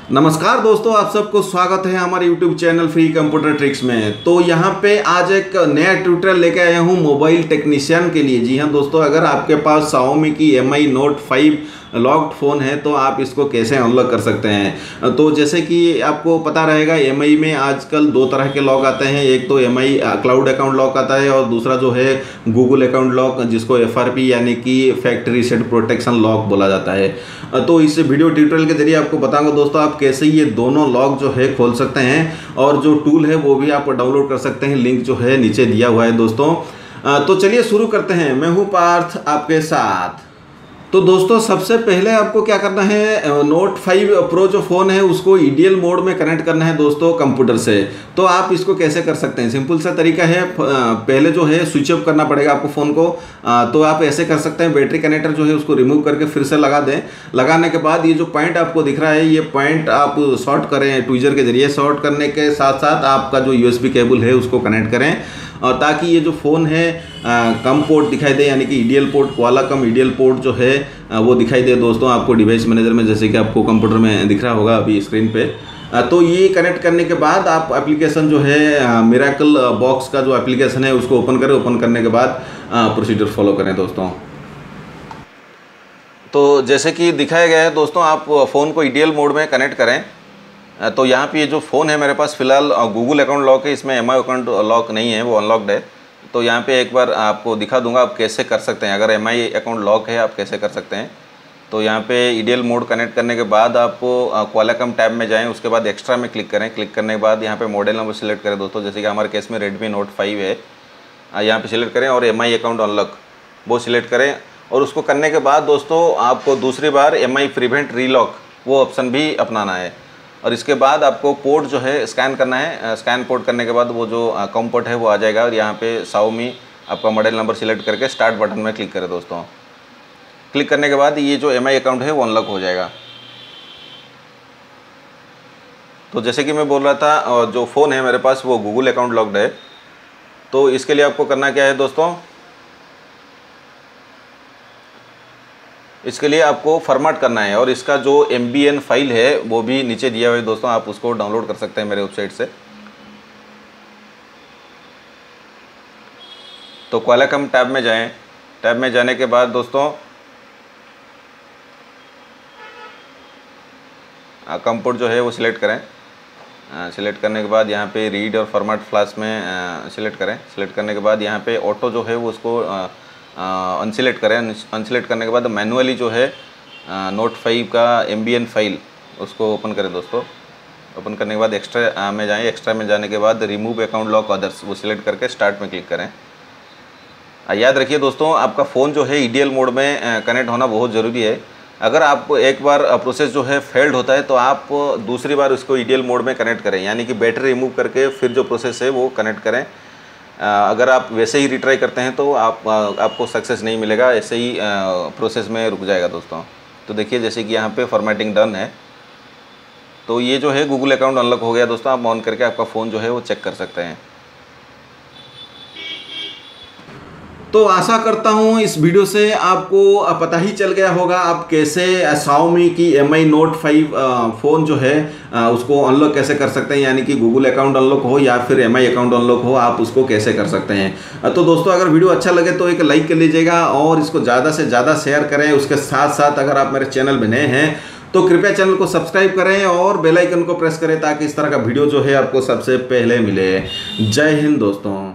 नमस्कार दोस्तों, आप सबको स्वागत है हमारे YouTube channel free computer tricks में। तो यहाँ पे आज एक नया ट्यूटोरियल लेके आया हूँ मोबाइल टेक्नीशियन के लिए। जी हाँ दोस्तों, अगर आपके पास Xiaomi की Mi Note 5 लॉक्ड फ़ोन है तो आप इसको कैसे अनलॉक कर सकते हैं। तो जैसे कि आपको पता रहेगा Mi में आजकल दो तरह के लॉक आते हैं। एक तो Mi क्लाउड अकाउंट लॉक आता है और दूसरा जो है गूगल अकाउंट लॉक, जिसको FRP यानी कि फैक्ट्री रीसेट प्रोटेक्शन लॉक बोला जाता है। तो इस वीडियो ट्यूटोरियल के जरिए आपको बताऊंगा दोस्तों आप कैसे ये दोनों लॉक जो है खोल सकते हैं, और जो टूल है वो भी आप डाउनलोड कर सकते हैं। लिंक जो है नीचे दिया हुआ है दोस्तों। तो चलिए शुरू करते हैं। मैं हूँ पार्थ आपके साथ। तो दोस्तों सबसे पहले आपको क्या करना है, Note 5 Pro जो फ़ोन है उसको EDL मोड में कनेक्ट करना है दोस्तों कंप्यूटर से। तो आप इसको कैसे कर सकते हैं, सिंपल सा तरीका है। पहले जो है स्विच ऑफ करना पड़ेगा आपको फ़ोन को। तो आप ऐसे कर सकते हैं, बैटरी कनेक्टर जो है उसको रिमूव करके फिर से लगा दें। लगाने के बाद ये जो पॉइंट आपको दिख रहा है, ये पॉइंट आप शॉर्ट करें ट्विजर के जरिए। शॉर्ट करने के साथ साथ आपका जो USB केबल है उसको कनेक्ट करें, और ताकि ये जो फ़ोन है कम पोर्ट दिखाई दे, यानी कि EDL port, Qualcomm EDL port जो है वो दिखाई दे दोस्तों आपको डिवाइस मैनेजर में, जैसे कि आपको कंप्यूटर में दिख रहा होगा अभी स्क्रीन पे। तो ये कनेक्ट करने के बाद आप एप्लीकेशन जो है मिरेकल बॉक्स का जो एप्लीकेशन है उसको ओपन करें। ओपन करने के बाद प्रोसीजर फॉलो करें दोस्तों। तो जैसे कि दिखाया गया है दोस्तों, आप फ़ोन को EDL मोड में कनेक्ट करें। तो यहाँ पे ये जो फ़ोन है मेरे पास फ़िलहाल गूगल अकाउंट लॉक है, इसमें Mi अकाउंट लॉक नहीं है, वो अनलॉक्ड है। तो यहाँ पे एक बार आपको दिखा दूंगा आप कैसे कर सकते हैं। अगर Mi अकाउंट लॉक है आप कैसे कर सकते हैं। तो यहाँ पे EDL मोड कनेक्ट करने के बाद आपको क्वालाकॉम टैब में जाएं, उसके बाद एक्स्ट्रा में क्लिक करें। क्लिक करने के बाद यहाँ पे मॉडल नंबर सेलेक्ट करें दोस्तों, जैसे कि हमारे केस में Redmi Note 5 है। यहाँ पे सिलेक्ट करें और Mi अकाउंट अनलॉक वो सिलेक्ट करें। और उसको करने के बाद दोस्तों आपको दूसरी बार Mi प्रिवेंट रीलॉक वो ऑप्शन भी अपनाना है। और इसके बाद आपको पोर्ट जो है स्कैन करना है। स्कैन पोर्ट करने के बाद वो जो कॉम पोर्ट है वो आ जाएगा, और यहाँ पे Xiaomi आपका मॉडल नंबर सिलेक्ट करके स्टार्ट बटन में क्लिक करें दोस्तों। क्लिक करने के बाद ये जो Mi अकाउंट है वो अनलॉक हो जाएगा। तो जैसे कि मैं बोल रहा था, जो फ़ोन है मेरे पास वो गूगल अकाउंट लॉक्ड है। तो इसके लिए आपको करना क्या है दोस्तों, इसके लिए आपको फॉर्मेट करना है, और इसका जो MBN फाइल है वो भी नीचे दिया हुआ है दोस्तों, आप उसको डाउनलोड कर सकते हैं मेरे वेबसाइट से। तो क्वालाकॉम टैब में जाएं। टैब में जाने के बाद दोस्तों कंपोर्ट जो है वो सिलेक्ट करें। सिलेक्ट करने के बाद यहाँ पे रीड और फॉर्मेट फ्लैश में सिलेक्ट करें। सिलेक्ट करने के बाद यहाँ पे ऑटो जो है वो उसको अनसिलेक्ट करें। अनसिलेक्ट करने के बाद मैनुअली जो है Note 5 का MBN फाइल उसको ओपन करें दोस्तों। ओपन करने के बाद एक्स्ट्रा में जाएं। एक्स्ट्रा में जाने के बाद रिमूव अकाउंट लॉक अदर्स वो सिलेक्ट करके स्टार्ट में क्लिक करें। याद रखिए दोस्तों, आपका फ़ोन जो है EDL मोड में कनेक्ट होना बहुत ज़रूरी है। अगर आप एक बार प्रोसेस जो है फेल्ड होता है तो आप दूसरी बार उसको EDL मोड में कनेक्ट करें, यानी कि बैटरी रिमूव करके फिर जो प्रोसेस है वो कनेक्ट करें। अगर आप वैसे ही रिट्राई करते हैं तो आपको सक्सेस नहीं मिलेगा, ऐसे ही प्रोसेस में रुक जाएगा दोस्तों। तो देखिए जैसे कि यहाँ पे फॉर्मेटिंग डन है। तो ये जो है गूगल अकाउंट अनलॉक हो गया दोस्तों। आप ऑन करके आपका फ़ोन जो है वो चेक कर सकते हैं। तो आशा करता हूँ इस वीडियो से आपको पता ही चल गया होगा आप कैसे Xiaomi की Mi Note 5 फ़ोन जो है उसको अनलॉक कैसे कर सकते हैं, यानी कि गूगल अकाउंट अनलॉक हो या फिर Mi अकाउंट अनलॉक हो, आप उसको कैसे कर सकते हैं। तो दोस्तों अगर वीडियो अच्छा लगे तो एक लाइक कर लीजिएगा और इसको ज़्यादा से ज़्यादा शेयर करें। उसके साथ साथ अगर आप मेरे चैनल में नए हैं तो कृपया चैनल को सब्सक्राइब करें और बेल आइकन को प्रेस करें, ताकि इस तरह का वीडियो जो है आपको सबसे पहले मिले। जय हिंद दोस्तों।